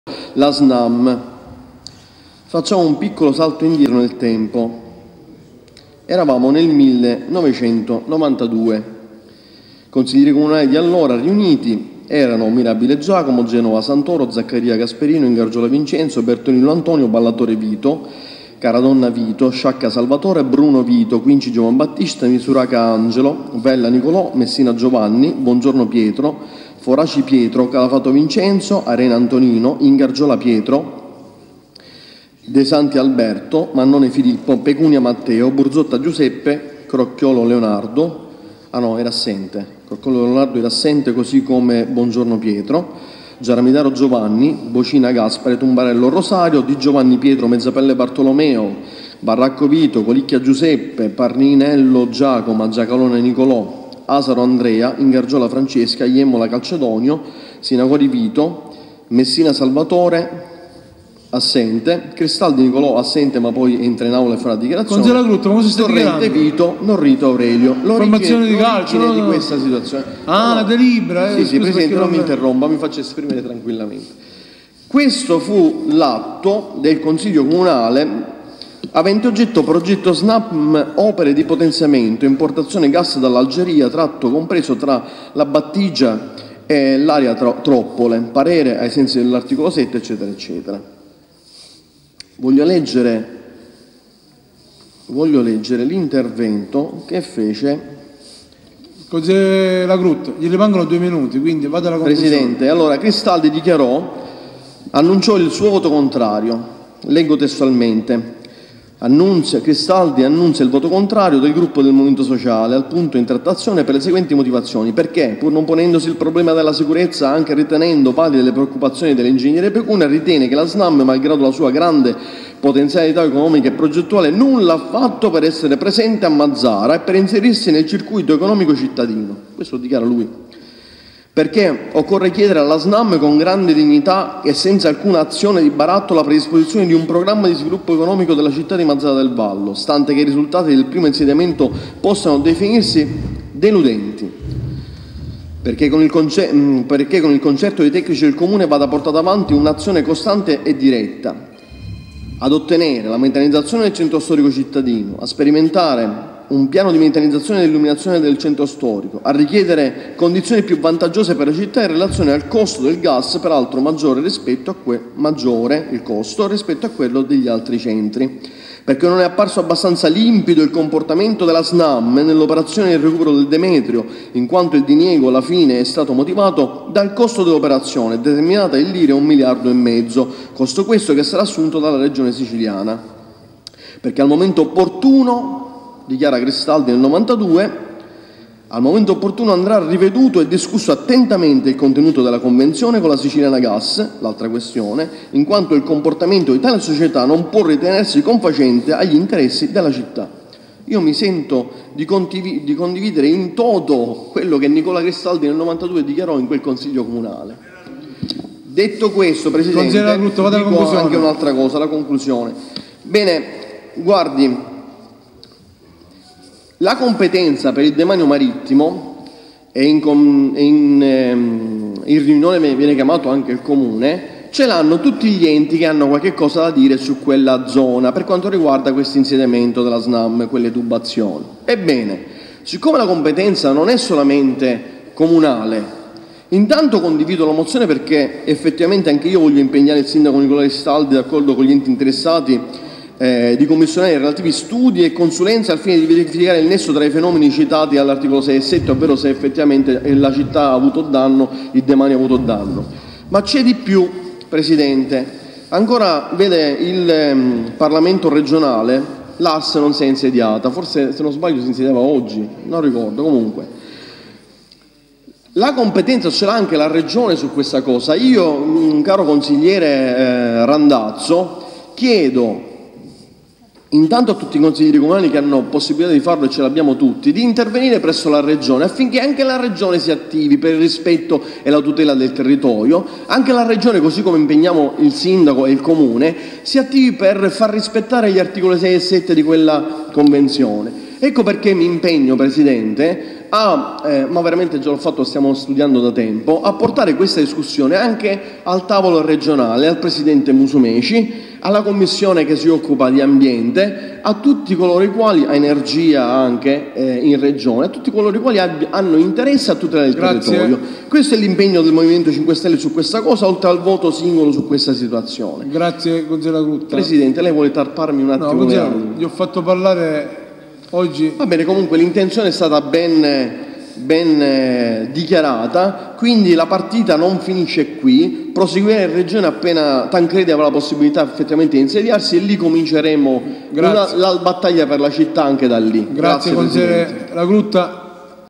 la SNAM. Facciamo un piccolo salto indietro nel tempo. Eravamo nel 1992. Consiglieri comunali di allora riuniti erano Mirabile Giacomo, Genova Santoro, Zaccaria Gasperino, Ingargiola Vincenzo, Bertolino Antonio, Ballatore Vito, Caradonna Vito, Sciacca Salvatore, Bruno Vito, Quinci Giovan Battista, Misuraca Angelo, Vella Nicolò, Messina Giovanni, Buongiorno Pietro, Foraci Pietro, Calafato Vincenzo, Arena Antonino, Ingargiola Pietro, De Santi Alberto, Mannone Filippo, Pecunia Matteo, Burzotta Giuseppe, Crocchiolo Leonardo, era assente, Crocchiolo Leonardo era assente, così come Buongiorno Pietro, Giaramidaro Giovanni, Bocina Gaspare, Tumbarello Rosario, Di Giovanni Pietro, Mezzapelle Bartolomeo, Barracco Vito, Colicchia Giuseppe, Parninello Giacomo, Giacalone Nicolò, Asaro Andrea, Ingargiola Francesca, Iemmola Calcedonio, Sinagori Vito, Messina Salvatore, assente, Cristaldi Nicolò assente ma poi entra in aula e fa la dichiarazione. Gruppo, come si sta Torrente Vito, Norrito Aurelio. Formazione di calcio di questa situazione. la delibera. Sì, Presidente, non mi interrompa, mi faccio esprimere tranquillamente. Questo fu l'atto del Consiglio Comunale avente oggetto progetto SNAM opere di potenziamento, importazione gas dall'Algeria, tratto compreso tra la Battigia e l'area Troppole, parere ai sensi dell'articolo 7, eccetera, eccetera. Voglio leggere l'intervento che fece Consigliere Lagrutta, gli rimangono 2 minuti, quindi vada alla conclusione. Presidente. Allora, Cristaldi annunciò il suo voto contrario. Leggo testualmente. Cristaldi annuncia il voto contrario del gruppo del Movimento Sociale al punto in trattazione per le seguenti motivazioni. Perché, pur non ponendosi il problema della sicurezza, anche ritenendo valide le preoccupazioni dell'ingegnere Pecunia, ritiene che la SNAM, malgrado la sua grande potenzialità economica e progettuale, nulla ha fatto per essere presente a Mazara e per inserirsi nel circuito economico cittadino. Questo lo dichiara lui. Perché occorre chiedere alla SNAM con grande dignità e senza alcuna azione di baratto la predisposizione di un programma di sviluppo economico della città di Mazara del Vallo, stante che i risultati del primo insediamento possano definirsi deludenti. Perché con il concerto dei tecnici del Comune vada portata avanti un'azione costante e diretta ad ottenere la metanizzazione del centro storico cittadino, a sperimentare un piano di metanizzazione e illuminazione del centro storico, a richiedere condizioni più vantaggiose per la città in relazione al costo del gas, peraltro maggiore il costo rispetto a quello degli altri centri. Perché non è apparso abbastanza limpido il comportamento della SNAM nell'operazione del recupero del Demetrio, in quanto il diniego alla fine è stato motivato dal costo dell'operazione, determinata in lire 1,5 miliardi, costo questo che sarà assunto dalla Regione Siciliana. Perché al momento opportuno, dichiara Cristaldi nel 92, al momento opportuno andrà riveduto e discusso attentamente il contenuto della convenzione con la Siciliana Gas, l'altra questione, in quanto il comportamento di tale società non può ritenersi confacente agli interessi della città. Io mi sento di condividere in toto quello che Nicola Cristaldi nel 92 dichiarò in quel Consiglio Comunale. Detto questo, Presidente, dico anche un'altra cosa, la conclusione. Bene, guardi, la competenza per il demanio marittimo, e in riunione viene chiamato anche il Comune, ce l'hanno tutti gli enti che hanno qualche cosa da dire su quella zona per quanto riguarda questo insediamento della SNAM, quelle tubazioni. Ebbene, siccome la competenza non è solamente comunale, intanto condivido la mozione perché effettivamente anche io voglio impegnare il Sindaco Nicola Cristaldi, d'accordo con gli enti interessati, di commissionare i relativi studi e consulenze al fine di verificare il nesso tra i fenomeni citati all'articolo 6 e 7, ovvero se effettivamente la città ha avuto danno, il demanio ha avuto danno. Ma c'è di più, Presidente. Ancora, vede, il Parlamento regionale, l'AS non si è insediata, forse se non sbaglio si insediava oggi, non ricordo, comunque. La competenza ce l'ha anche la Regione su questa cosa. Io, caro consigliere Randazzo, chiedo intanto a tutti i consiglieri comunali che hanno possibilità di farlo, e ce l'abbiamo tutti, di intervenire presso la Regione affinché anche la Regione si attivi per il rispetto e la tutela del territorio, anche la Regione, così come impegniamo il Sindaco e il Comune, si attivi per far rispettare gli articoli 6 e 7 di quella Convenzione. Ecco perché mi impegno, Presidente, ma veramente già l'ho fatto, stiamo studiando da tempo, a portare questa discussione anche al tavolo regionale, al Presidente Musumeci, alla Commissione che si occupa di ambiente, a tutti coloro i quali, a energia anche in Regione, a tutti coloro i quali hanno interesse a tutelare il territorio. Questo è l'impegno del Movimento 5 Stelle su questa cosa, oltre al voto singolo su questa situazione. Grazie, consigliere Grutta. Presidente, lei vuole tarparmi un attimo? No, gli ho fatto parlare oggi. Va bene, comunque l'intenzione è stata ben dichiarata, quindi la partita non finisce qui, proseguirà in Regione appena Tancredi avrà la possibilità effettivamente di insediarsi e lì cominceremo la battaglia per la città anche da lì. Grazie consigliere La Grutta.